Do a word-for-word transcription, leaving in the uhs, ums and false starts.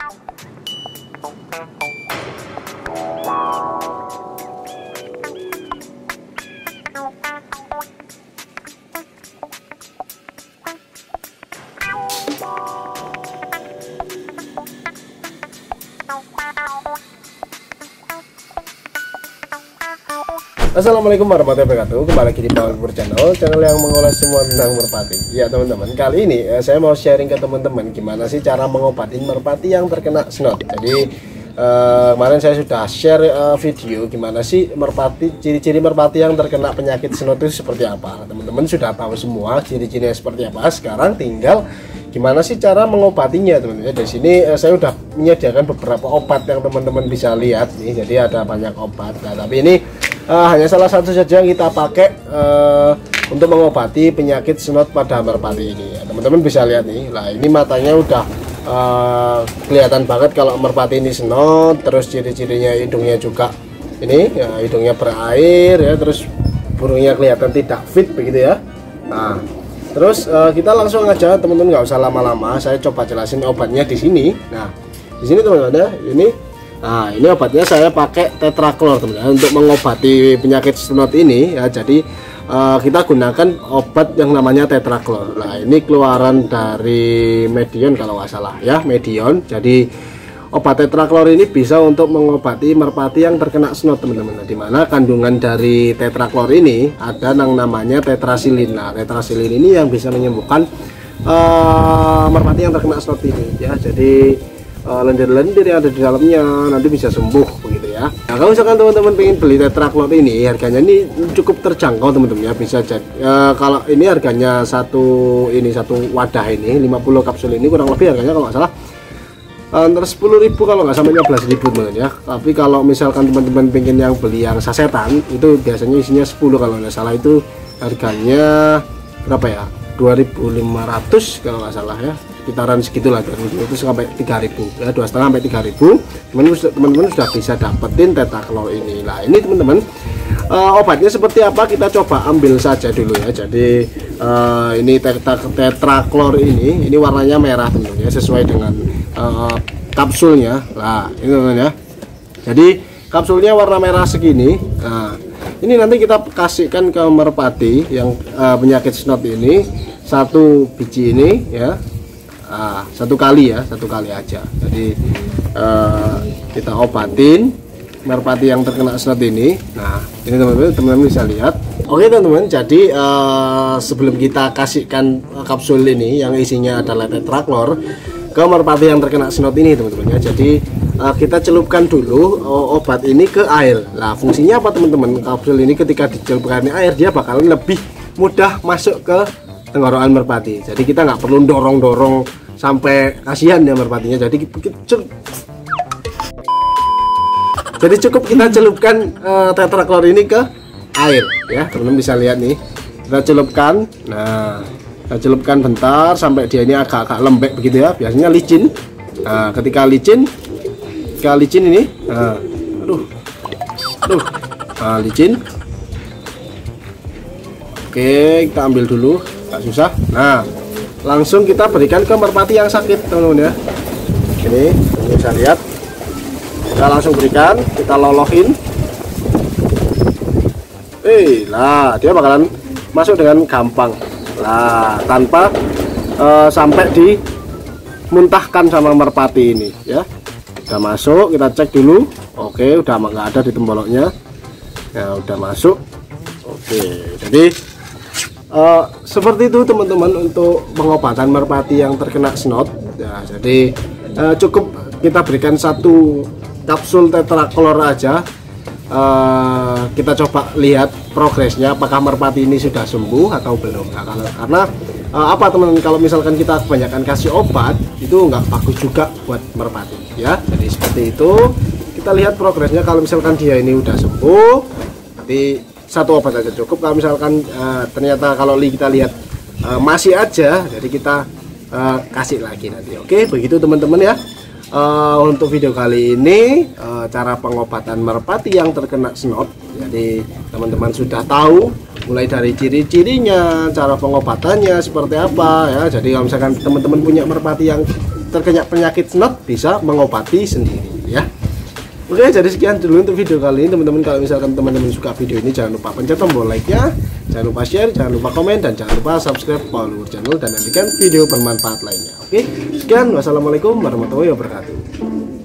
Assalamualaikum warahmatullahi wabarakatuh. Kembali lagi di Power Channel, channel yang mengulas semua tentang merpati. Ya teman-teman, kali ini eh, saya mau sharing ke teman-teman gimana sih cara mengobatin merpati yang terkena snot. Jadi eh, kemarin saya sudah share eh, video gimana sih merpati, ciri-ciri merpati yang terkena penyakit snot itu seperti apa. Teman-teman sudah tahu semua ciri-cirinya seperti apa. Sekarang tinggal gimana sih cara mengobatinya, teman-teman. Di sini eh, saya sudah menyediakan beberapa obat yang teman-teman bisa lihat nih. Jadi ada banyak obat. Nah, tapi ini Uh, hanya salah satu saja yang kita pakai uh, untuk mengobati penyakit snot pada merpati ini. Teman-teman ya, bisa lihat nih, lah ini matanya udah uh, kelihatan banget kalau merpati ini snot. Terus ciri-cirinya hidungnya juga ini, ya, hidungnya berair ya. Terus burungnya kelihatan tidak fit begitu ya. Nah, terus uh, kita langsung aja teman-teman, nggak usah lama-lama. Saya coba jelasin obatnya di sini. Nah, di sini teman-teman ya, ini. Nah, ini obatnya saya pakai tetraklor teman-teman untuk mengobati penyakit snot ini ya. Jadi uh, kita gunakan obat yang namanya tetraklor. Nah, ini keluaran dari Medion kalau nggak salah ya, Medion. Jadi obat tetraklor ini bisa untuk mengobati merpati yang terkena snot teman-teman. Nah, dimana kandungan dari tetraklor ini ada yang namanya tetrasilin. Nah, tetrasilin ini yang bisa menyembuhkan uh, merpati yang terkena snot ini ya. Jadi lendir-lendir yang ada di dalamnya nanti bisa sembuh begitu ya. Nah, kalau misalkan teman-teman pengen beli tetraklor ini, harganya ini cukup terjangkau teman-teman ya. Bisa jadi e, kalau ini harganya satu ini satu wadah ini lima puluh kapsul ini kurang lebih harganya kalau nggak salah antara sepuluh ribu kalau nggak sampai lima belas ribu teman-teman ya. Tapi kalau misalkan teman-teman pengen yang beli yang sasetan itu biasanya isinya sepuluh, kalau nggak salah itu harganya berapa ya, dua ribu lima ratus kalau nggak salah ya, sekitaran segitulah, itu sampai tiga ribu ya, dua setengah sampai tiga ribu. Teman-teman sudah bisa dapetin tetraklor ini. Nah, ini teman-teman uh, obatnya seperti apa, kita coba ambil saja dulu ya. Jadi uh, ini tetraklor ini ini warnanya merah teman-teman ya, sesuai dengan uh, kapsulnya. Nah, ini teman-teman ya, jadi kapsulnya warna merah segini. Nah, ini nanti kita kasihkan ke merpati yang uh, penyakit snot ini satu biji ini ya. Nah, satu kali ya, satu kali aja. Jadi uh, kita obatin merpati yang terkena snot ini. Nah, ini teman-teman, teman-teman bisa lihat. Oke teman-teman, jadi uh, sebelum kita kasihkan kapsul ini yang isinya adalah tetraklor ke merpati yang terkena snot ini teman-teman ya. Jadi uh, kita celupkan dulu uh, obat ini ke air. Nah, fungsinya apa teman-teman? Kapsul ini ketika dicelupkan di air, dia bakalan lebih mudah masuk ke tenggorokan merpati. Jadi kita nggak perlu dorong-dorong sampai kasihan ya merpatinya. Jadi jadi cukup kita celupkan uh, tetraklor ini ke air ya. Teman-teman bisa lihat nih, kita celupkan. Nah, kita celupkan bentar sampai dia ini agak-agak lembek begitu ya. Biasanya licin. Nah, ketika licin, ketika licin ini, nah, aduh, aduh, nah, licin. Oke, kita ambil dulu. Susah. Nah, langsung kita berikan ke merpati yang sakit teman-teman ya. Ini bisa lihat, kita langsung berikan, kita lolohin. Eh lah, dia bakalan masuk dengan gampang lah, tanpa uh, sampai dimuntahkan sama merpati ini ya. Udah masuk, kita cek dulu. Oke, udah nggak ada di temboloknya ya, udah masuk. Oke, jadi Uh, seperti itu teman-teman untuk pengobatan merpati yang terkena snot ya. Jadi uh, cukup kita berikan satu kapsul tetraklor aja. Uh, kita coba lihat progresnya, apakah merpati ini sudah sembuh atau belum. Nah, karena, karena uh, apa teman-teman, kalau misalkan kita kebanyakan kasih obat itu nggak bagus juga buat merpati ya. Jadi seperti itu, kita lihat progresnya. Kalau misalkan dia ini udah sembuh, nanti satu obat aja cukup. Kalau misalkan uh, ternyata kalau kita lihat uh, masih aja, jadi kita uh, kasih lagi nanti. Oke, begitu teman-teman ya. Uh, untuk video kali ini uh, cara pengobatan merpati yang terkena snot. Jadi teman-teman sudah tahu mulai dari ciri-cirinya, cara pengobatannya seperti apa ya. Jadi kalau misalkan teman-teman punya merpati yang terkena penyakit snot bisa mengobati sendiri ya. Oke, jadi sekian dulu untuk video kali ini teman-teman. Kalau misalkan teman-teman suka video ini, jangan lupa pencet tombol like nya, jangan lupa share, jangan lupa komen, dan jangan lupa subscribe Paul Luhur Channel dan nantikan video bermanfaat lainnya. Oke, sekian, wassalamualaikum warahmatullahi wabarakatuh.